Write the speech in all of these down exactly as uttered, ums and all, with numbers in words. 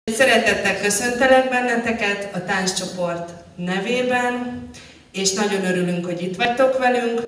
Szeretettel köszöntelek benneteket a tánccsoport nevében, és nagyon örülünk, hogy itt vagytok velünk.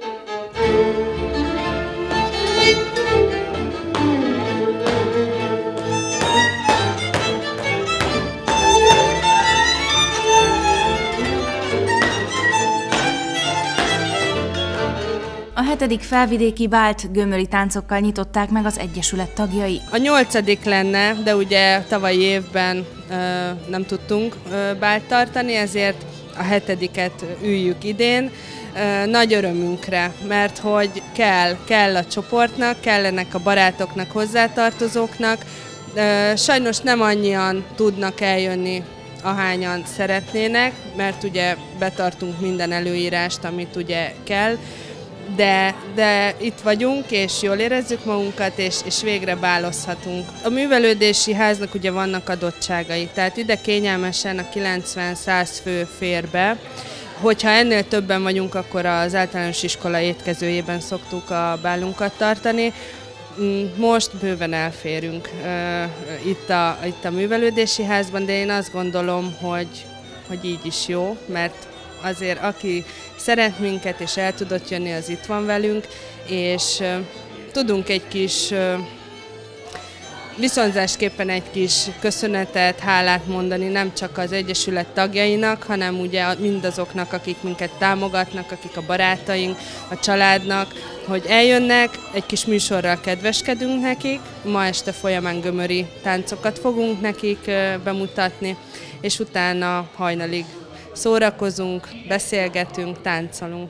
A hetedik felvidéki bált gömöri táncokkal nyitották meg az Egyesület tagjai. A nyolcadik lenne, de ugye tavalyi évben ö, nem tudtunk ö, bált tartani, ezért a hetediket üljük idén. Ö, nagy örömünkre, mert hogy kell, kell a csoportnak, kellenek a barátoknak, hozzátartozóknak. Ö, sajnos nem annyian tudnak eljönni, ahányan szeretnének, mert ugye betartunk minden előírást, amit ugye kell. De, de itt vagyunk, és jól érezzük magunkat, és, és végre bálozhatunk. A művelődési háznak ugye vannak adottságai, tehát ide kényelmesen a kilencven-száz fő fér be. Hogyha ennél többen vagyunk, akkor az általános iskola étkezőjében szoktuk a bálunkat tartani. Most bőven elférünk uh, itt, a, itt a művelődési házban, de én azt gondolom, hogy, hogy így is jó, mert azért aki szeret minket és el tudott jönni, az itt van velünk, és uh, tudunk egy kis uh, viszonzásképpen egy kis köszönetet, hálát mondani nem csak az Egyesület tagjainak, hanem ugye mindazoknak, akik minket támogatnak, akik a barátaink, a családnak, hogy eljönnek, egy kis műsorral kedveskedünk nekik, ma este folyamán gömöri táncokat fogunk nekik uh, bemutatni, és utána hajnalig szórakozunk, beszélgetünk, táncolunk.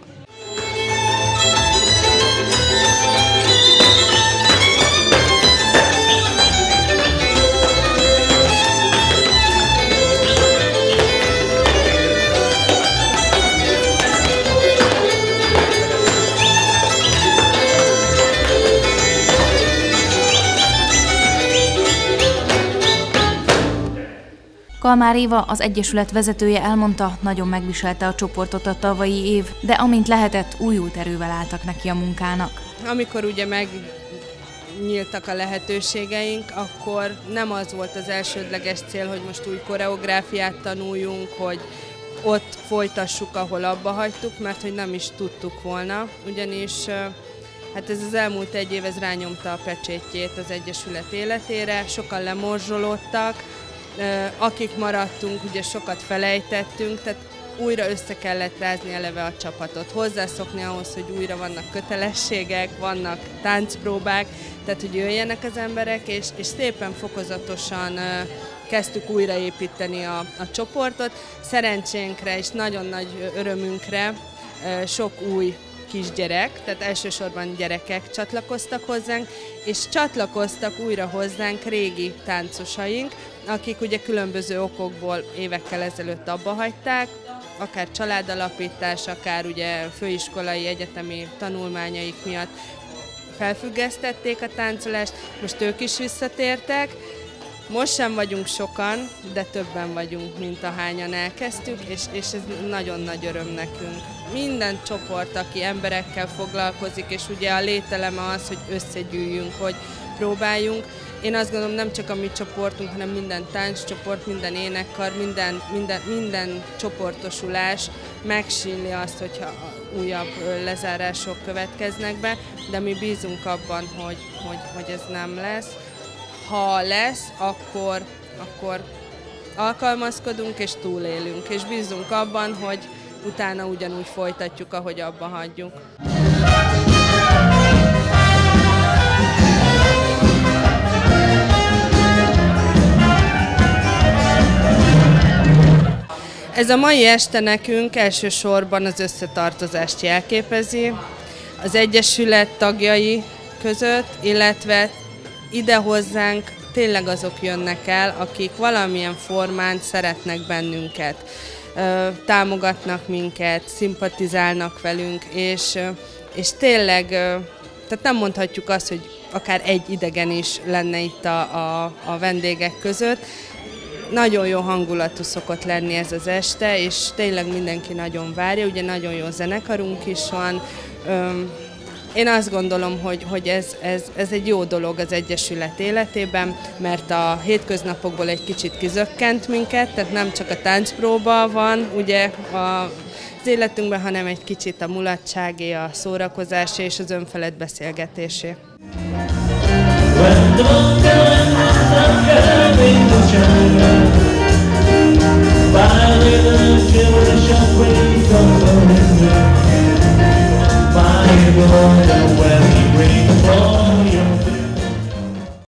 Kalmár Éva, az Egyesület vezetője elmondta, nagyon megviselte a csoportot a tavalyi év, de amint lehetett, újult erővel álltak neki a munkának. Amikor ugye megnyíltak a lehetőségeink, akkor nem az volt az elsődleges cél, hogy most új koreográfiát tanuljunk, hogy ott folytassuk, ahol abba hagytuk, mert hogy nem is tudtuk volna, ugyanis hát ez az elmúlt egy év ez rányomta a pecsétjét az Egyesület életére, sokan lemorzsolódtak, akik maradtunk, ugye sokat felejtettünk, tehát újra össze kellett rázni eleve a csapatot, hozzászokni ahhoz, hogy újra vannak kötelességek, vannak táncpróbák, tehát hogy jöjjenek az emberek, és, és szépen fokozatosan uh, kezdtük újraépíteni a, a csoportot. Szerencsénkre és nagyon nagy örömünkre uh, sok új kisgyerek, tehát elsősorban gyerekek csatlakoztak hozzánk, és csatlakoztak újra hozzánk régi táncosaink, akik ugye különböző okokból évekkel ezelőtt abba hagyták, akár családalapítás, akár ugye főiskolai, egyetemi tanulmányaik miatt felfüggesztették a táncolást, most ők is visszatértek. Most sem vagyunk sokan, de többen vagyunk, mint ahányan elkezdtük, és, és ez nagyon nagy öröm nekünk. Minden csoport, aki emberekkel foglalkozik, és ugye a lételeme az, hogy összegyűjjünk, hogy próbáljunk. Én azt gondolom, nem csak a mi csoportunk, hanem minden tánccsoport, minden énekkar, minden, minden, minden csoportosulás megsínli azt, hogyha újabb lezárások következnek be, de mi bízunk abban, hogy, hogy, hogy ez nem lesz. Ha lesz, akkor, akkor alkalmazkodunk és túlélünk, és bízunk abban, hogy utána ugyanúgy folytatjuk, ahogy abba hagyjuk. Ez a mai este nekünk elsősorban az összetartozást jelképezi az Egyesület tagjai között, illetve ide hozzánk tényleg azok jönnek el, akik valamilyen formán szeretnek bennünket, támogatnak minket, szimpatizálnak velünk, és, és tényleg, tehát nem mondhatjuk azt, hogy akár egy idegen is lenne itt a, a, a vendégek között. Nagyon jó hangulatú szokott lenni ez az este, és tényleg mindenki nagyon várja, ugye nagyon jó zenekarunk is van, Én azt gondolom, hogy, hogy ez, ez, ez egy jó dolog az Egyesület életében, mert a hétköznapokból egy kicsit kizökkent minket, tehát nem csak a táncpróba van ugye a az életünkben, hanem egy kicsit a mulatságé, a szórakozásé és az önfelett beszélgetésé. Bye.